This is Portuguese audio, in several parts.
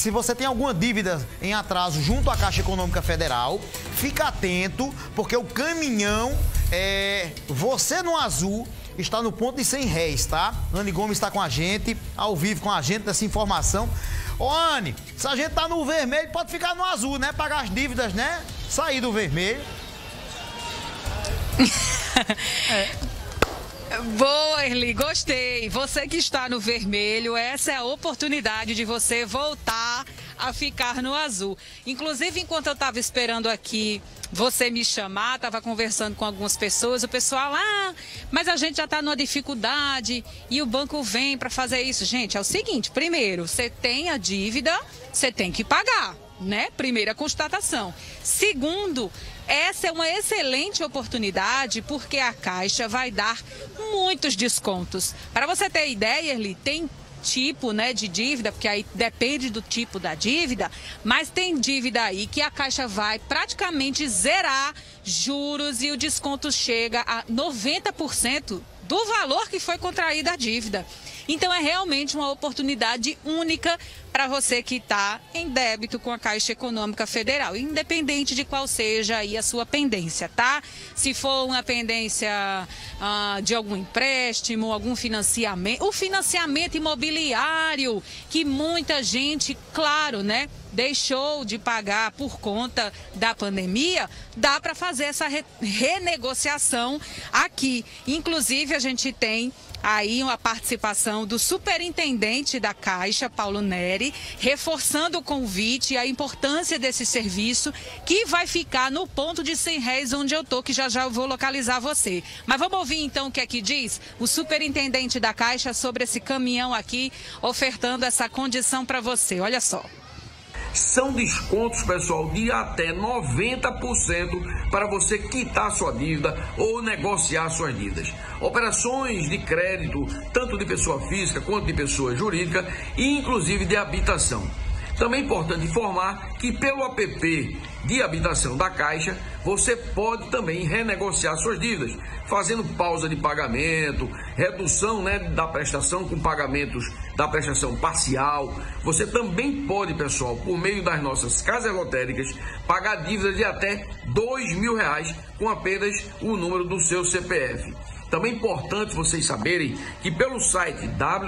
se você tem alguma dívida em atraso junto à Caixa Econômica Federal, fica atento, porque o caminhão, você no azul, está no ponto de R$100, tá? Anne Gomes está com a gente, ao vivo com a gente, dessa informação. Ô, Anne, se a gente tá no vermelho, pode ficar no azul, né? Pagar as dívidas, né? Sair do vermelho. Boa, Erli, gostei. Você que está no vermelho, essa é a oportunidade de você voltar a ficar no azul. Inclusive, enquanto eu estava esperando aqui você me chamar, estava conversando com algumas pessoas, o pessoal, mas a gente já está numa dificuldade e o banco vem para fazer isso. Gente, é o seguinte, primeiro, você tem a dívida, você tem que pagar, né? Primeira constatação. Segundo, essa é uma excelente oportunidade porque a Caixa vai dar muitos descontos. Para você ter ideia, Erli, tem tipo, né, de dívida, porque aí depende do tipo da dívida, mas tem dívida aí que a Caixa vai praticamente zerar juros e o desconto chega a 90% do valor que foi contraída a dívida. Então é realmente uma oportunidade única para você que está em débito com a Caixa Econômica Federal, independente de qual seja aí a sua pendência, tá? Se for uma pendência de algum empréstimo, algum financiamento, o financiamento imobiliário, que muita gente, claro, né, deixou de pagar por conta da pandemia, dá para fazer essa renegociação aqui. Inclusive, a gente tem aí uma participação do superintendente da Caixa, Paulo Neri, reforçando o convite e a importância desse serviço, que vai ficar no ponto de R$100 onde eu tô, que já eu vou localizar você. Mas vamos ouvir então o que é que diz o superintendente da Caixa sobre esse caminhão aqui, ofertando essa condição para você. Olha só. São descontos, pessoal, de até 90% para você quitar sua dívida ou negociar suas dívidas. Operações de crédito, tanto de pessoa física quanto de pessoa jurídica e inclusive de habitação. Também é importante informar que pelo app de habitação da Caixa, você pode também renegociar suas dívidas, fazendo pausa de pagamento, redução, né, da prestação com pagamentos da prestação parcial. Você também pode, pessoal, por meio das nossas casas lotéricas, pagar dívidas de até R$2.000 com apenas o número do seu CPF. Também é importante vocês saberem que pelo site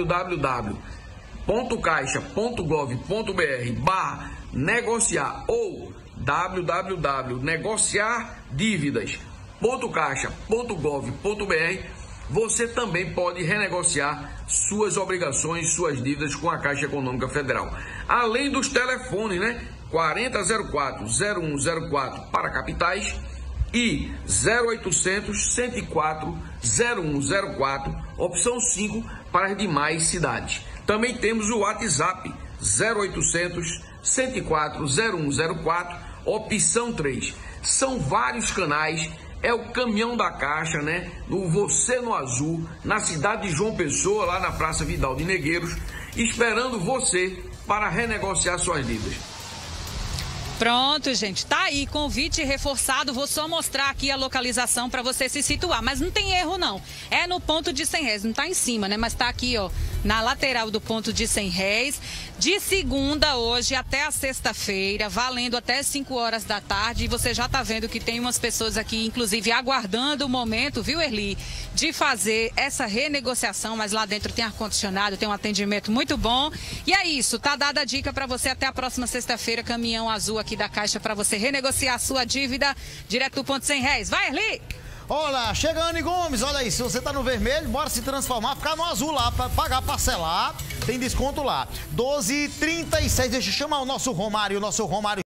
www.caixa.gov.br/negociar ou www.negociardívidas.caixa.gov.br, você também pode renegociar suas obrigações, suas dívidas com a Caixa Econômica Federal. Além dos telefones, né? 4004-0104 para capitais e 0800-104-0104, opção 5 para as demais cidades. Também temos o WhatsApp 0800-104-0104, opção 3. São vários canais, é o caminhão da Caixa, né? No Você no Azul, na cidade de João Pessoa, lá na Praça Vidal de Negreiros, esperando você para renegociar suas dívidas. Pronto, gente, tá aí, convite reforçado, vou só mostrar aqui a localização para você se situar, mas não tem erro não, é no ponto de R$100, não tá em cima, né, mas tá aqui, ó, na lateral do ponto de R$100, de segunda hoje até a sexta-feira, valendo até 5 horas da tarde, e você já tá vendo que tem umas pessoas aqui, inclusive, aguardando o momento, viu, Erli, de fazer essa renegociação, mas lá dentro tem ar-condicionado, tem um atendimento muito bom, e é isso, tá dada a dica para você até a próxima sexta-feira, caminhão azul aqui da Caixa para você renegociar a sua dívida direto do ponto de R$100. Vai, Erli! Olha, chega Anne Gomes, olha aí, se você tá no vermelho, bora se transformar, ficar no azul lá, para pagar, parcelar, tem desconto lá. 12h36, deixa eu chamar o nosso Romário